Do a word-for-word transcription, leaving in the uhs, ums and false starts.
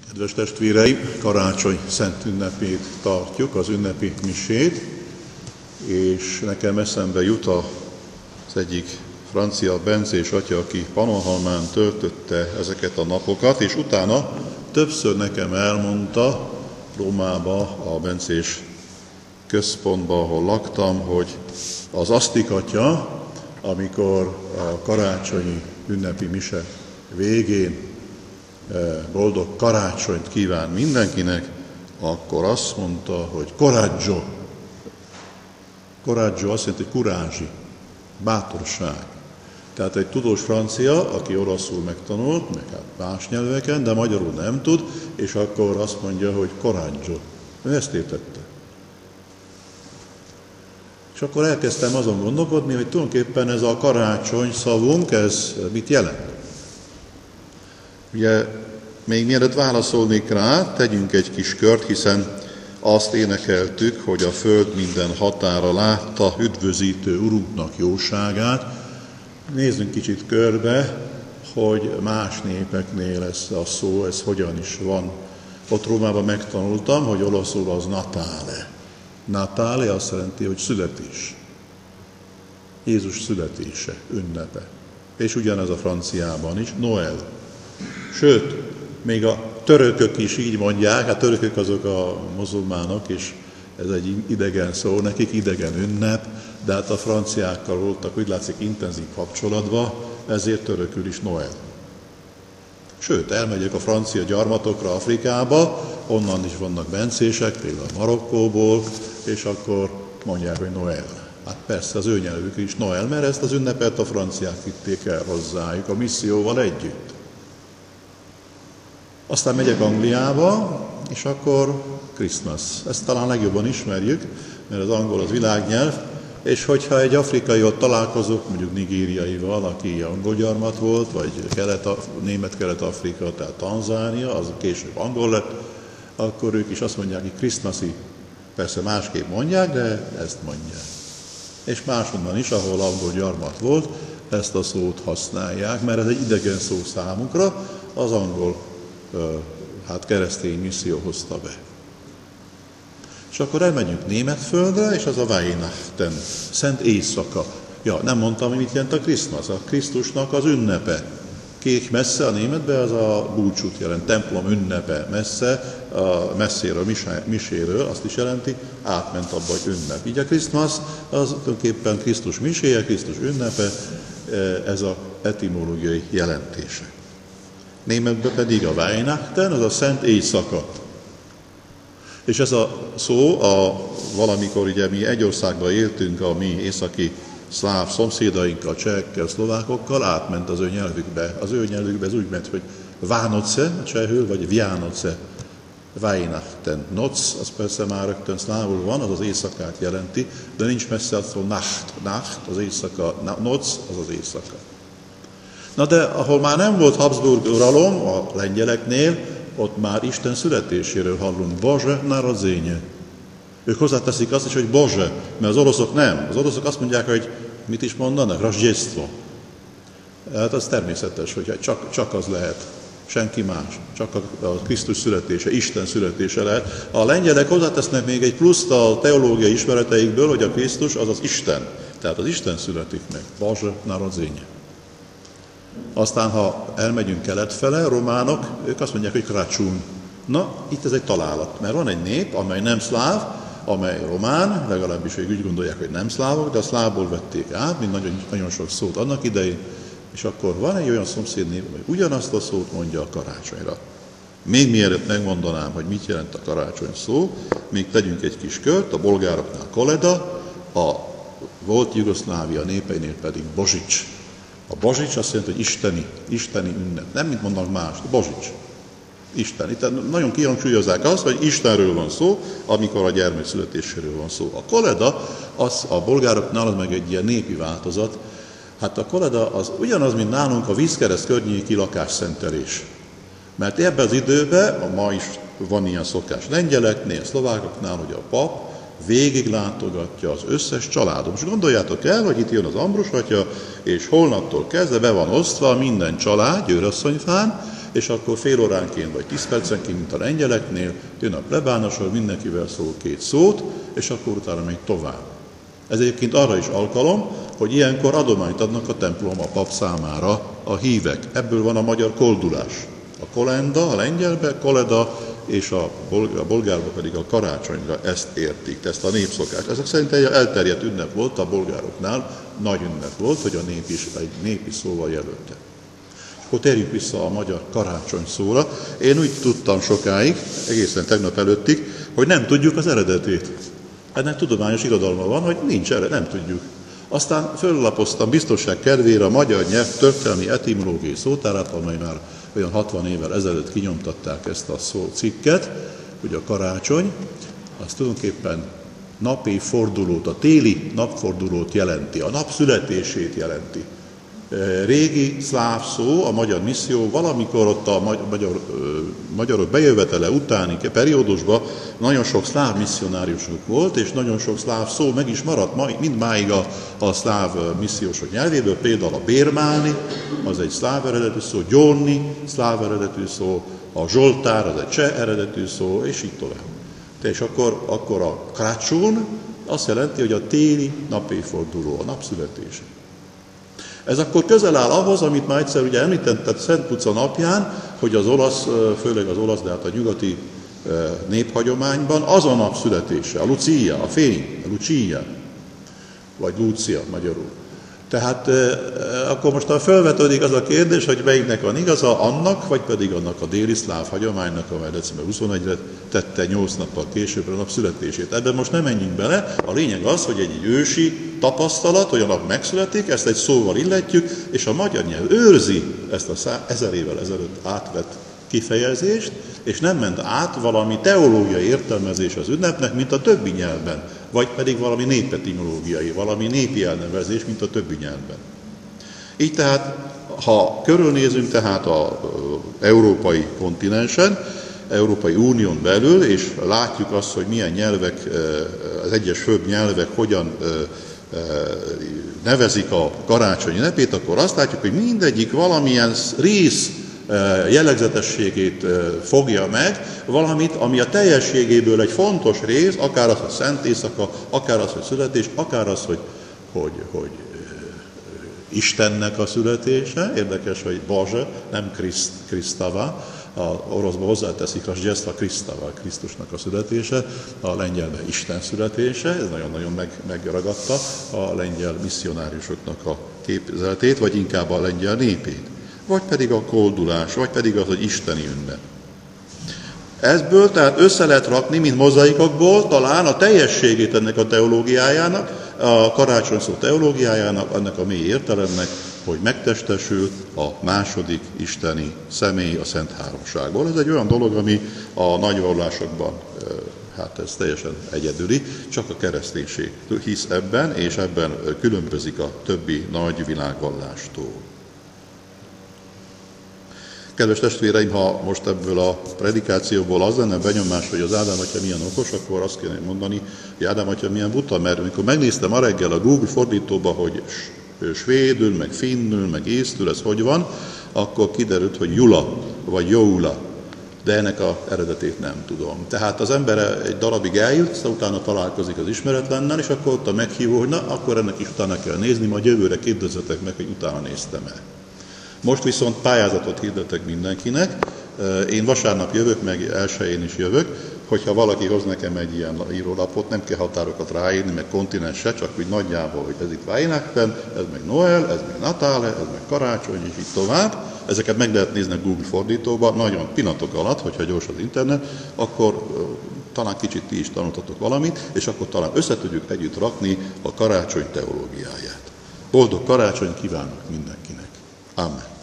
Kedves testvéreim, karácsony szent ünnepét tartjuk, az ünnepi misét, és nekem eszembe jut az egyik francia bencés atya, aki Pannonhalmán töltötte ezeket a napokat, és utána többször nekem elmondta Rómába, a bencés központba, ahol laktam, hogy az asztikatya, amikor a karácsonyi ünnepi mise végén boldog karácsonyt kíván mindenkinek, akkor azt mondta, hogy coraggio. Coraggio azt jelenti, hogy kurázsi, bátorság. Tehát egy tudós francia, aki olaszul megtanult, meg hát más nyelveken, de magyarul nem tud, és akkor azt mondja, hogy coraggio. Ő ezt értette. És akkor elkezdtem azon gondolkodni, hogy tulajdonképpen ez a karácsony szavunk, ez mit jelent? Ugye, még mielőtt válaszolnék rá, tegyünk egy kis kört, hiszen azt énekeltük, hogy a föld minden határa látta üdvözítő Urunknak jóságát. Nézzünk kicsit körbe, hogy más népeknél ez a szó, ez hogyan is van. Ott Rómában megtanultam, hogy olaszul az Natale. Natale azt jelenti, hogy születés. Jézus születése, ünnepe. És ugyanez a franciában is, Noel. Sőt, még a törökök is így mondják, hát törökök azok a muzulmánok, és ez egy idegen szó, nekik idegen ünnep, de hát a franciákkal voltak, úgy látszik, intenzív kapcsolatban, ezért törökül is Noel. Sőt, elmegyek a francia gyarmatokra, Afrikába, onnan is vannak bencések, például Marokkóból, és akkor mondják, hogy Noel. Hát persze az ő nyelvük is Noel, mert ezt az ünnepet a franciák vitték el hozzájuk, a misszióval együtt. Aztán megyek Angliába, és akkor Christmas. Ezt talán legjobban ismerjük, mert az angol az világnyelv, és hogyha egy afrikaival találkozok, mondjuk nigériaival, aki angol gyarmat volt, vagy kelet, német-kelet-Afrika, tehát Tanzánia, az később angol lett, akkor ők is azt mondják, hogy Christmas-i. Persze másképp mondják, de ezt mondják. És máshonnan is, ahol angol gyarmat volt, ezt a szót használják, mert ez egy idegen szó számukra, az angol hát keresztény misszió hozta be. És akkor elmegyünk Németföldre, és az a Weihnachten, Szent Éjszaka. Ja, nem mondtam, hogy mit jelent a Christmas, a Krisztusnak az ünnepe. Kék messze a németben az a búcsút jelent, templom ünnepe messze, a messziről, miséről, azt is jelenti, átment abba, hogy ünnep. Így a Christmas az tulajdonképpen Krisztus miséje, Krisztus ünnepe, ez az etimológiai jelentése. Németben pedig a Weihnachten, az a Szent Éjszaka. És ez a szó, a, valamikor ugye mi egy országban éltünk, a mi északi szláv szomszédainkkal, csehekkel, szlovákokkal, átment az ő nyelvükbe. Az ő nyelvükbe ez úgy ment, hogy Vánoce, csehül, vagy Vianoce, Weihnachten. Noc, az persze már rögtön szlávul van, az az éjszakát jelenti, de nincs messze attól Nacht, Nacht, az éjszaka, Noc, az az éjszaka. Na de ahol már nem volt Habsburg uralom, a lengyeleknél, ott már Isten születéséről hallunk. Bože narodzenie. Ők hozzáteszik azt is, hogy Bože, mert az oroszok nem. Az oroszok azt mondják, hogy mit is mondanak? Rождество. Hát az természetes, hogy csak, csak az lehet. Senki más. Csak a, a Krisztus születése, Isten születése lehet. A lengyelek hozzátesznek még egy pluszt a teológiai ismereteikből, hogy a Krisztus az az Isten. Tehát az Isten születik meg. Bože narodzenie. Aztán, ha elmegyünk kelet fele, románok, ők azt mondják, hogy Kracsún. Na, itt ez egy találat, mert van egy nép, amely nem szláv, amely román, legalábbis ők úgy gondolják, hogy nem szlávok, de a szlávból vették át, mint nagyon, nagyon sok szót annak idején, és akkor van egy olyan szomszédnép, amely ugyanazt a szót mondja a karácsonyra. Még mielőtt megmondanám, hogy mit jelent a karácsony szó, még tegyünk egy kis kört, a bolgároknál Koleda, a volt Jugoszlávia népeinél pedig Božić. A Božić azt jelenti, hogy isteni, isteni ünnep. Nem mint mondanak más, de Božić. Isten. Itt nagyon kihangsúlyozzák azt, hogy Istenről van szó, amikor a gyermek születéséről van szó. A Koleda, az a bolgároknál az meg egy ilyen népi változat. Hát a Koleda az ugyanaz, mint nálunk a vízkereszt környéki lakásszentelés. Mert ebben az időben, ma is van ilyen szokás lengyeleknél, szlovákoknál, hogy a pap végig látogatja az összes családot. Most gondoljátok el, hogy itt jön az Ambrus atya, és holnaptól kezdve be van osztva minden család Győrasszonyfán, és akkor fél óránként vagy tíz percenként, mint a lengyeleknél, jön a plebánosról, mindenkivel szól két szót, és akkor utána megy tovább. Ez egyébként arra is alkalom, hogy ilyenkor adományt adnak a templom, a pap számára a hívek. Ebből van a magyar koldulás. A kolenda, a lengyelbe, koleda, és a, bolgár, a bolgárba pedig a karácsonyra ezt értik, ezt a népszokást. Ezek szerint egy elterjedt ünnep volt, a bolgároknál nagy ünnep volt, hogy a nép is egy népi szóval jelölte. És akkor térjünk vissza a magyar karácsony szóra. Én úgy tudtam sokáig, egészen tegnap előttig, hogy nem tudjuk az eredetét. Ennek tudományos irodalma van, hogy nincs eredet, nem tudjuk. Aztán föllapoztam biztonság kedvére a magyar nyelv történelmi etimológiai szótárát, amely már olyan hatvan évvel ezelőtt kinyomtatták ezt a szó cikket, hogy a karácsony, az tulajdonképpen napi fordulót, a téli napfordulót jelenti, a nap születését jelenti. Régi szláv szó, a magyar misszió, valamikor ott a magyar, magyarok bejövetele utáni periódusban nagyon sok szláv misszionáriusok volt, és nagyon sok szláv szó meg is maradt mindmáig a, a szláv missziósok nyelvéből, például a bérmálni, az egy szláv eredetű szó, gyónni, szláv eredetű szó, a zsoltár, az egy cseh eredetű szó, és így tovább. És akkor, akkor a krácsún azt jelenti, hogy a téli napévforduló, a napszületése. Ez akkor közel áll ahhoz, amit már egyszer ugye említettem Szent Luca napján, hogy az olasz, főleg az olasz, de hát a nyugati néphagyományban az a nap születése, a Lucia, a fény, a Lucia, vagy Lucia magyarul. Tehát akkor most felvetődik az a kérdés, hogy melyiknek van igaza, annak, vagy pedig annak a déli szláv hagyománynak, amely december huszonegyedikére tette nyolc nappal későbbre a nap születését. Ebben most nem menjünk bele, a lényeg az, hogy egy, egy ősi tapasztalat, hogy a nap megszületik, ezt egy szóval illetjük, és a magyar nyelv őrzi ezt a szá, ezer évvel ezelőtt átvett kifejezést, és nem ment át valami teológiai értelmezés az ünnepnek, mint a többi nyelvben, vagy pedig valami népetimológiai, valami népi elnevezés, mint a többi nyelvben. Így tehát, ha körülnézünk tehát az európai kontinensen, Európai Unión belül, és látjuk azt, hogy milyen nyelvek, az egyes főbb nyelvek hogyan nevezik a karácsony ünnepét, akkor azt látjuk, hogy mindegyik valamilyen rész jellegzetességét fogja meg, valamit, ami a teljességéből egy fontos rész, akár az, hogy szent éjszaka, akár az, hogy születés, akár az, hogy, hogy, hogy Istennek a születése. Érdekes, hogy Boże, nem Kriszt, Kristava, a oroszban hozzáteszik Rождество Kristava, Krisztusnak a születése, a lengyelben Isten születése, ez nagyon-nagyon meg, megragadta a lengyel misszionáriusoknak a képzeletét, vagy inkább a lengyel népét. Vagy pedig a koldulás, vagy pedig az, hogy isteni ünnep. Ezből tehát össze lehet rakni, mint mozaikokból, talán a teljességét ennek a teológiájának, a karácsony szó teológiájának, annak a mély értelemnek, hogy megtestesül a második isteni személy a Szent Háromságból. Ez egy olyan dolog, ami a nagyvallásokban, hát ez teljesen egyedüli, csak a kereszténység hisz ebben, és ebben különbözik a többi nagy világvallástól. Kedves testvéreim, ha most ebből a predikációból az lenne benyomás, hogy az Ádám atya milyen okos, akkor azt kéne mondani, hogy Ádám atya milyen buta, mert amikor megnéztem ma reggel a Google fordítóba, hogy svédül, meg finnül, meg észtül, ez hogy van, akkor kiderült, hogy Jula, vagy Joula, de ennek az eredetét nem tudom. Tehát az ember egy darabig eljut, aztán utána találkozik az ismeretlennel, és akkor ott a meghívó, hogy na, akkor ennek is utána kell nézni, majd jövőre kérdezzetek meg, hogy utána néztem-e. Most viszont pályázatot hirdetek mindenkinek. Én vasárnap jövök, meg elsőjén is jövök, hogyha valaki hoz nekem egy ilyen írólapot, nem kell határokat ráírni, meg kontinens se, csak úgy nagyjából, hogy ez itt Weihnachten, ez meg Noel, ez meg Natále, ez meg karácsony, és így tovább. Ezeket meg lehet nézni a Google fordítóba, nagyon pillanatok alatt, hogyha gyors az internet, akkor talán kicsit ti is tanultatok valamit, és akkor talán össze tudjuk együtt rakni a karácsony teológiáját. Boldog karácsony kívánok mindenkinek! Amen.